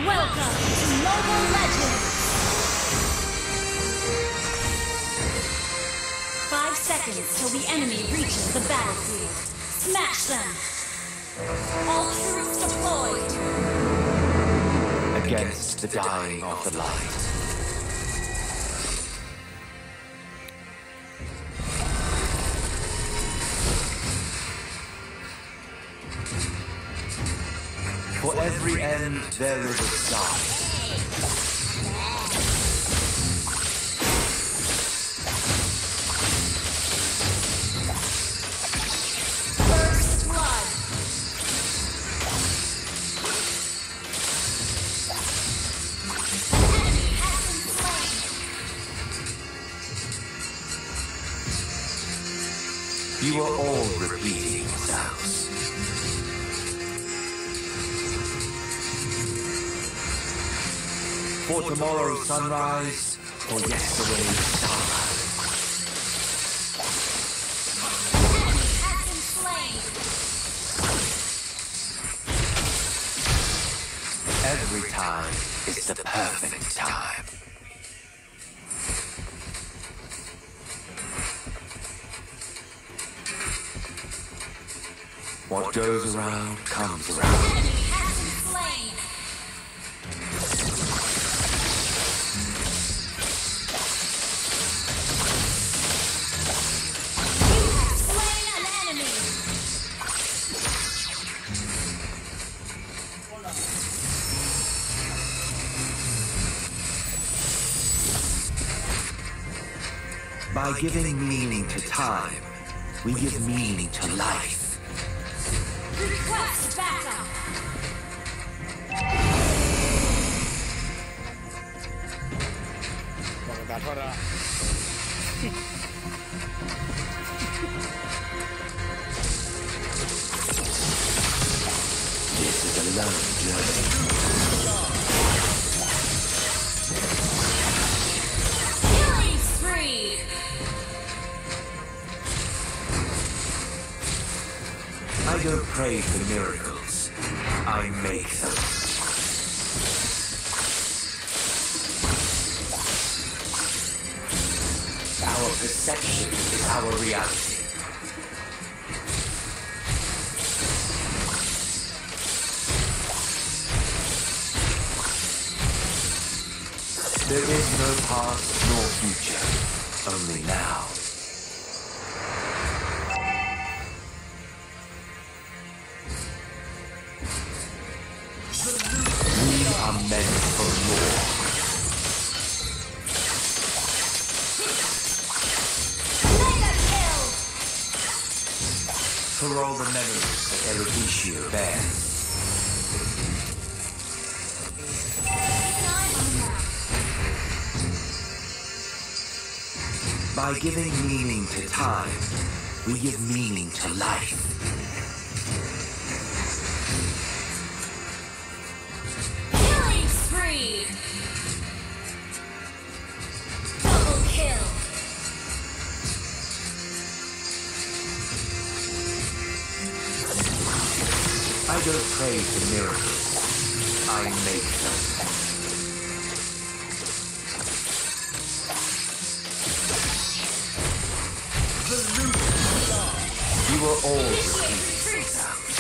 Welcome to Mobile Legends! 5 seconds till the enemy reaches the battlefield. Smash them! All troops deployed! Against the dying of the light. For every end there is a start. First blood. An enemy has been slain. You are all repeating yourselves. For tomorrow's sunrise, for yesterday's starlight. An enemy has been slain. Every time is the perfect time. What goes around comes around. An enemy has been slain. You have slain an enemy. By giving meaning to time, we give meaning to life. Request backup. This is a long journey. Killing spree. I don't pray for miracles. I make them. Our perception is our reality. There is no past nor future, only now. We are meant for more. Mega kill. For all the memories that Eruditio bears. By giving meaning to time, we give meaning to life. Killing spree. Double kill. I don't pray for miracles. I make them. You are all repeating yourselves.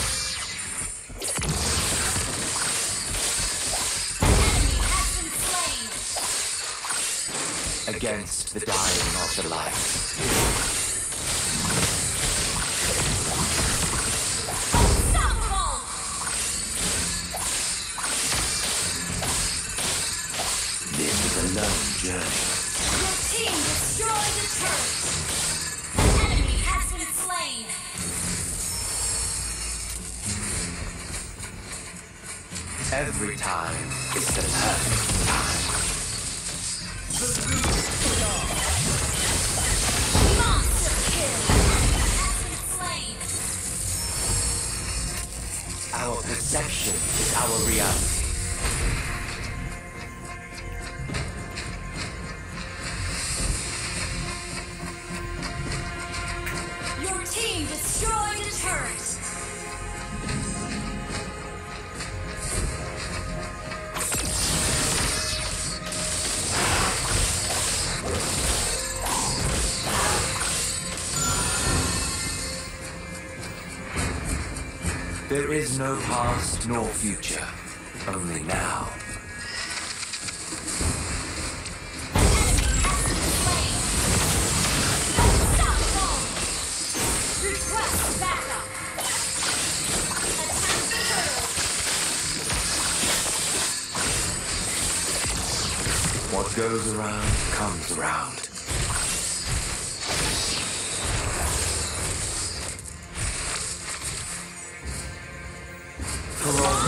An enemy has been slain. Against the dying of the light. Unstoppable. This is a long journey. Your team destroyed the turret. An enemy has been slain. Every time is the perfect time. Monster kill. An enemy has been slain. Our perception is our reality. Your team destroyed a turret. There is no past nor future, only now. What goes around comes around. For all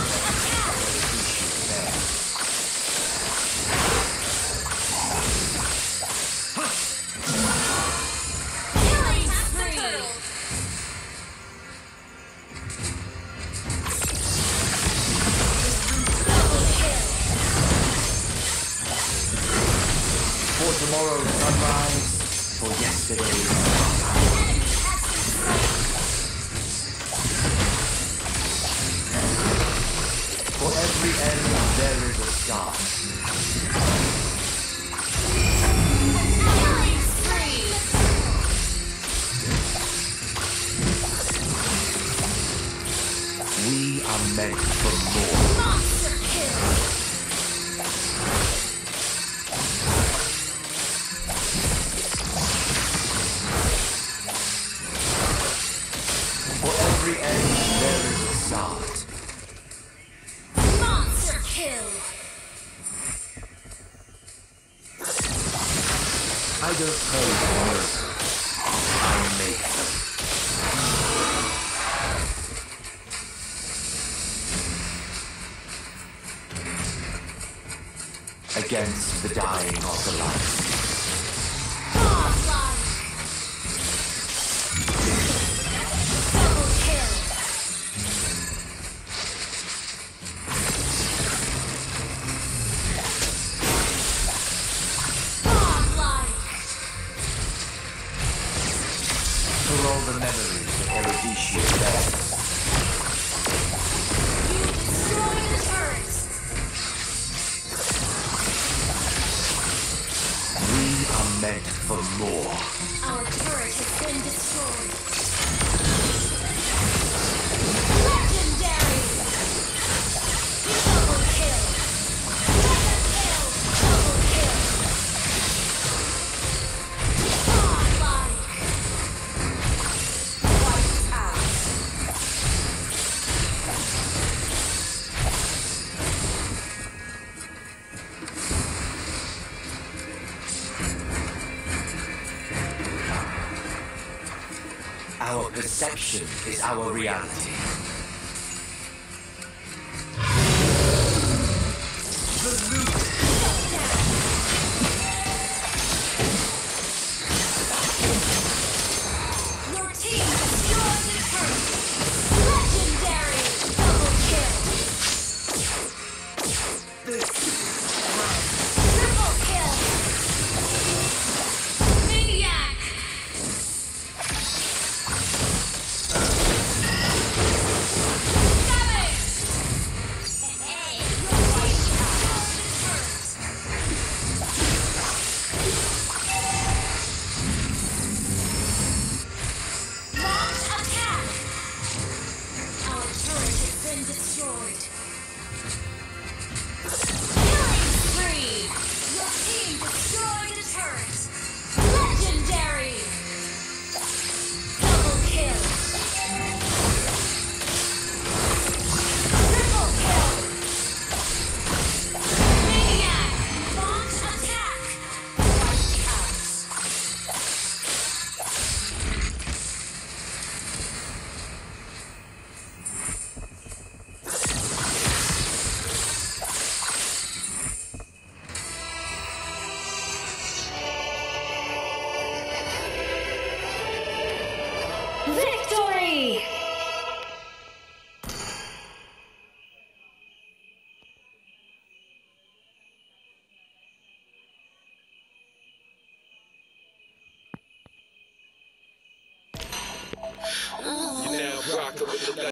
for tomorrow's sunrise, for yesterday's for every end there is a start. We are meant for more. Monster kill! For every end there is a start. Monster kill! I don't pose miracles. I make them. Against the dying of the light. Godlike! Double kill! Godlike! For all the memories that Eruditio bears. You destroyed the turret! We are meant for more. Our turret has been destroyed. Legendary! Double kill! Mega kill! Double kill! Godlike! Wiped out! Our perception is our reality. Your team destroyed the turret! Legendary! Double kill! Triple kill! Maniac! Launch attack! Our turret has been destroyed. Killing spree! Your team destroyed a turret! Legendary! Double kill! Triple kill! Maniac! Launch attack! Wiped out! Victory! You now rockin' with the